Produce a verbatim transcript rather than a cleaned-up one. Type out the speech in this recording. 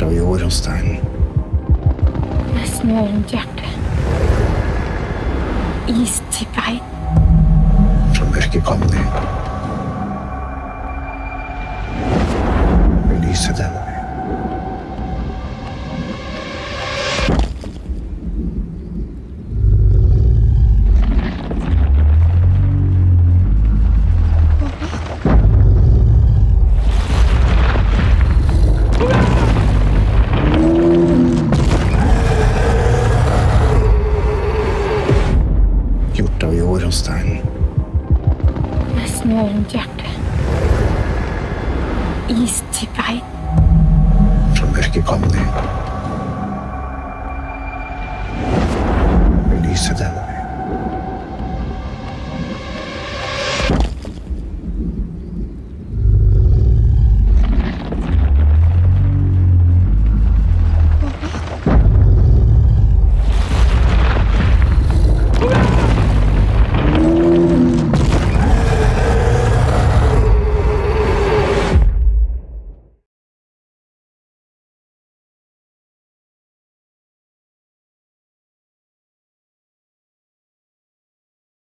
av jord og stein. Det er snø rundt hjertet. Is til bein. Fra mørket kom de. Og lyset tenner vi. Gjort av jord og stein. Det er snø rundt hjertet. Is til bein. Fra mørket kom de. Og lyset tenner vi.